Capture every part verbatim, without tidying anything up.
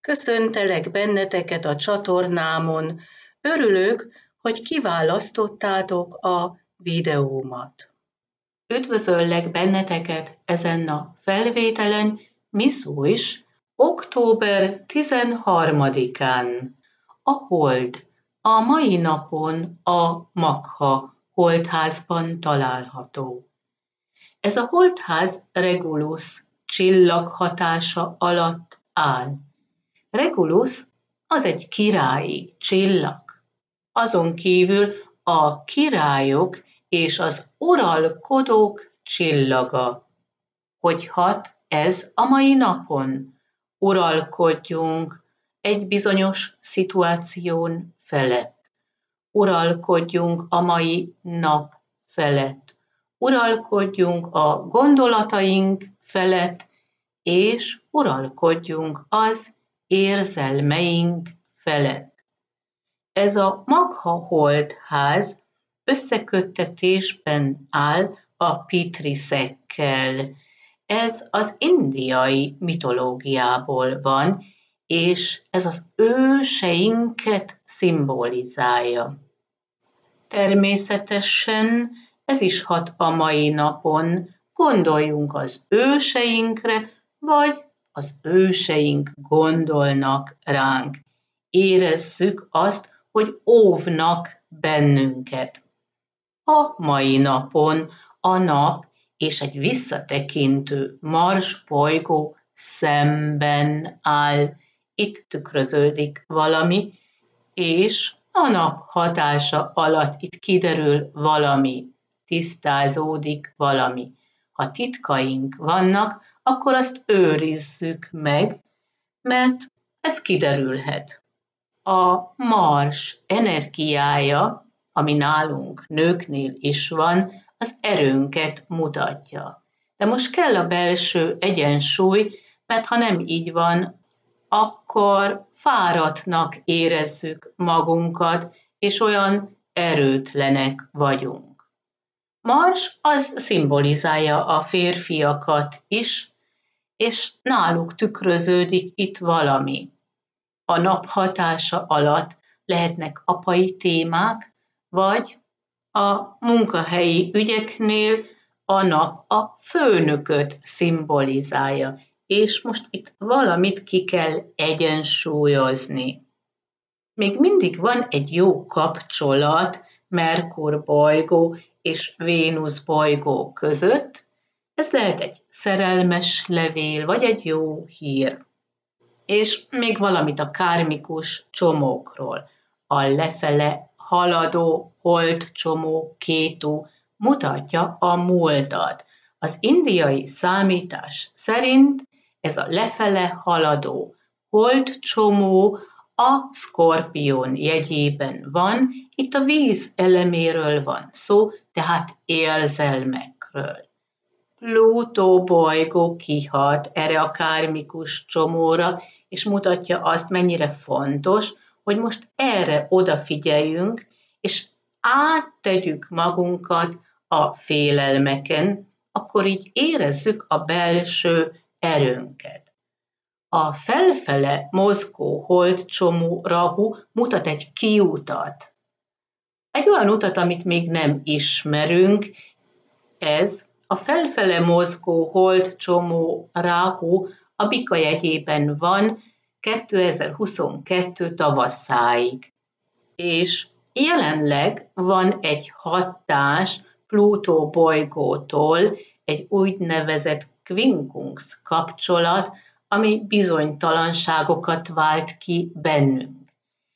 Köszöntelek benneteket a csatornámon. Örülök, hogy kiválasztottátok a videómat. Üdvözöllek benneteket ezen a felvételen, mi szó is, október tizenharmadikán. A hold a mai napon a Magha holdházban található. Ez a holdház Regulus csillag hatása alatt áll. Regulus az egy királyi csillag. Azon kívül a királyok és az uralkodók csillaga. Hogy hat ez a mai napon? Uralkodjunk egy bizonyos szituáción felett. Uralkodjunk a mai nap felett. Uralkodjunk a gondolataink felett, és uralkodjunk az érzelmeink felett. Ez a Magha holdház összeköttetésben áll a Pitriszekkel. Ez az indiai mitológiából van, és ez az őseinket szimbolizálja. Természetesen ez is hat a mai napon, gondoljunk az őseinkre, vagy az őseink gondolnak ránk. Érezzük azt, hogy óvnak bennünket. A mai napon a nap és egy visszatekintő Mars bolygó szemben áll. Itt tükröződik valami, és a nap hatása alatt itt kiderül valami, tisztázódik valami. Ha titkaink vannak, akkor azt őrizzük meg, mert ez kiderülhet. A Mars energiája, ami nálunk nőknél is van, az erőnket mutatja. De most kell a belső egyensúly, mert ha nem így van, akkor fáradtnak érezzük magunkat, és olyan erőtlenek vagyunk. Mars az szimbolizálja a férfiakat is, és náluk tükröződik itt valami. A nap hatása alatt lehetnek apai témák, vagy a munkahelyi ügyeknél a nap a főnököt szimbolizálja, és most itt valamit ki kell egyensúlyozni. Még mindig van egy jó kapcsolat Merkur bolygó és Vénusz bolygó között, ez lehet egy szerelmes levél, vagy egy jó hír. És még valamit a kármikus csomókról. A lefele haladó holdcsomó Kétu mutatja a múltat. Az indiai számítás szerint ez a lefele haladó holdcsomó a Szkorpión jegyében van, itt a víz eleméről van szó, tehát érzelmekről. Plutó bolygó kihat erre a kármikus csomóra, és mutatja azt, mennyire fontos, hogy most erre odafigyeljünk, és áttegyük magunkat a félelmeken, akkor így érezzük a belső erőnket. A felfele mozgó holdcsomó Rahu mutat egy kiutat. Egy olyan utat, amit még nem ismerünk, ez a felfele mozgó holdcsomó Rahu a Bika jegyében van kétezer-huszonkettő tavaszáig. És jelenleg van egy hatás Plutó bolygótól, egy úgynevezett quincunx kapcsolat, ami bizonytalanságokat vált ki bennünk.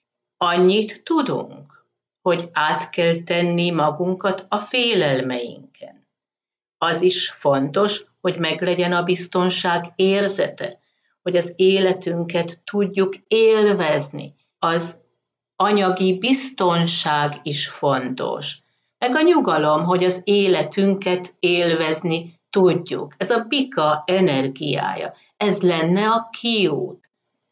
Annyit tudunk, hogy át kell tenni magunkat a félelmeinken. Az is fontos, hogy meglegyen a biztonság érzete, hogy az életünket tudjuk élvezni. Az anyagi biztonság is fontos, meg a nyugalom, hogy az életünket élvezni tudjuk. Ez a Bika energiája, ez lenne a kiút.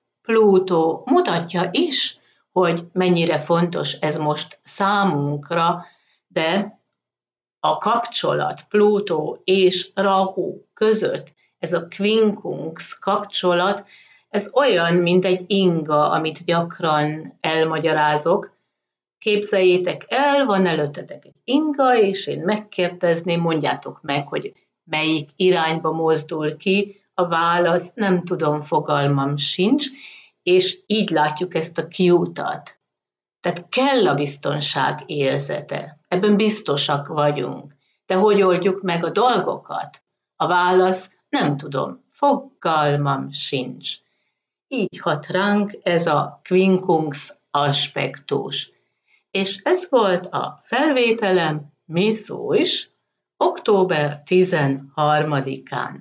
Plutó mutatja is, hogy mennyire fontos ez most számunkra, de a kapcsolat Plutó és Rahu között, ez a quincunx kapcsolat, Ez olyan, mint egy inga, amit gyakran elmagyarázok. Képzeljétek el, van előttetek egy inga, és én megkérdezném, mondjátok meg, hogy melyik irányba mozdul ki. A válasz, nem tudom, fogalmam sincs, és így látjuk ezt a kiutat. Tehát kell a biztonság érzete, ebben biztosak vagyunk. De hogy oldjuk meg a dolgokat? A válasz, nem tudom, fogalmam sincs. Így hat ránk ez a quincunx aspektus. És ez volt a felvételem, mi szó is, október tizenharmadikán.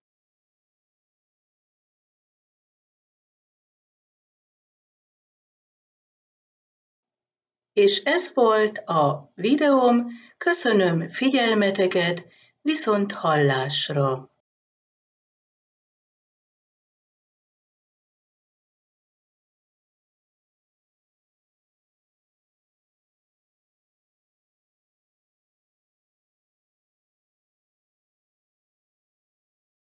És ez volt a videóm, köszönöm figyelmeteket, viszont hallásra!